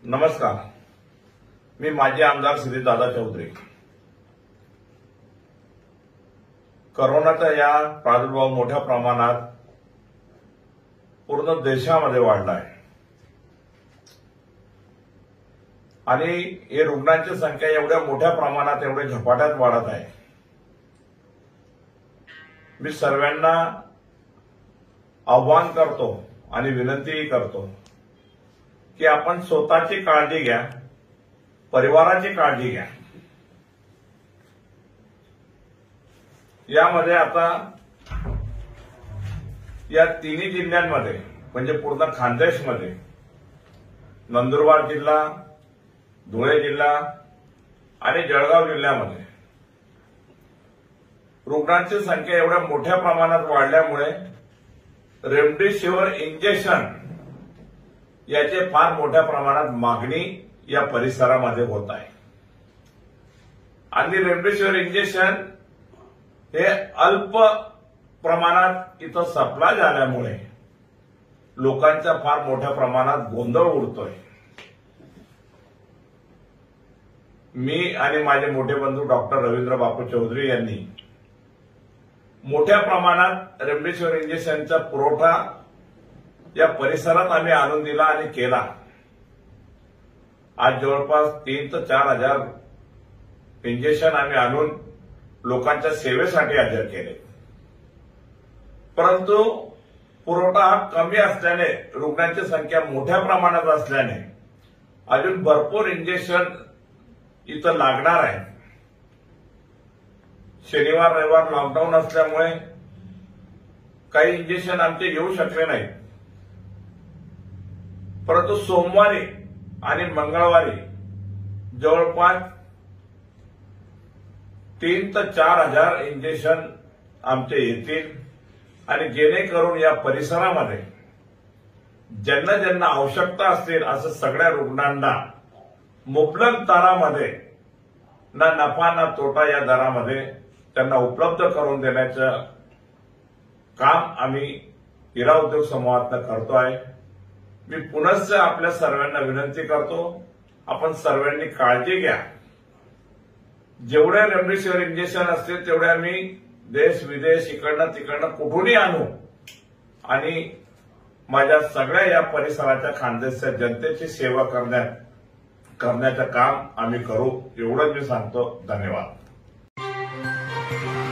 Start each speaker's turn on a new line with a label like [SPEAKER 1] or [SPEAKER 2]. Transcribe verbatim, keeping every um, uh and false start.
[SPEAKER 1] नमस्कार, मी माजी आमदार श्रीदादा चौधरी। कोरोनाचा या प्रादुर्भाव मोठ्या प्रमाणात पूर्ण देशामध्ये वाढला आहे आणि हे रुग्णांची संख्या एवढ्या मोठ्या प्रमाणात एवढे झपाट्यात वाढत आहे। मी सर्वांना आव्हान करतो आणि विनंतीही करतो की आपण स्वतःची काळजी घ्या, परिवाराची काळजी घ्या। यामध्ये आता या तिन्ही जिल्ह्यांमध्ये म्हणजे पूर्ण खानदेशमध्ये नंदुरबार जिल्हा, धुळे जिल्हा आणि जळगाव जिल्ह्यामध्ये रुग्णांची संख्या एवढ्या मोठ्या प्रमाणात वाढल्यामुळे रेमडेसिवीर इंजेक्शन याचे फार मोठ्या प्रमाणात मागणी या परिसरामध्ये होत आहे आणि रेमडेसिवीर इंजेक्शन हे अल्प प्रमाणात इथं सप्लाय झाल्यामुळे लोकांचा फार मोठ्या प्रमाणात गोंधळ उडतोय। मी आणि माझे मोठे बंधू डॉक्टर रवींद्र बापू चौधरी यांनी मोठ्या प्रमाणात रेमडेसिवीर इंजेक्शनचा पुरवठा या परिसरात आम्ही आणून दिला आणि केला। आज जवळपास तीन ते चार हजार इंजेक्शन आम्ही आणून लोकांच्या सेवेसाठी हजर केले, परंतु पुरवठा कमी असल्याने, रुग्णांची संख्या मोठ्या प्रमाणात असल्याने अजून भरपूर इंजेक्शन इथं लागणार आहे। शनिवार रविवार लॉकडाऊन असल्यामुळे काही इंजेक्शन आमचे येऊ शकले नाहीत, परंतु सोमवारी आणि मंगळवारी जवळपास तीन ते चार हजार इंजेक्शन आमचे येतील आणि जेणेकरून या परिसरामध्ये ज्यांना ज्यांना आवश्यकता असतील असं सगळ्या रुग्णांना मुबलक दरामध्ये, ना नफा ना तोटा या दरामध्ये त्यांना उपलब्ध करून देण्याचं काम आम्ही हिरा उद्योग समूहातनं करतो आहे। मी पुनश्च आपल्या सर्वांना विनंती करतो, आपण सर्वांनी काळजी घ्या। जेवढे रेमडेसिवीर इंजेक्शन असतील तेवढे आम्ही देश विदेश इकडनं तिकडनं कुठूनही आणू आणि माझ्या सगळ्या या परिसराच्या खानदेशच्या जनतेची सेवा करण्यात करण्याचं काम आम्ही करू, एवढंच मी सांगतो। धन्यवाद।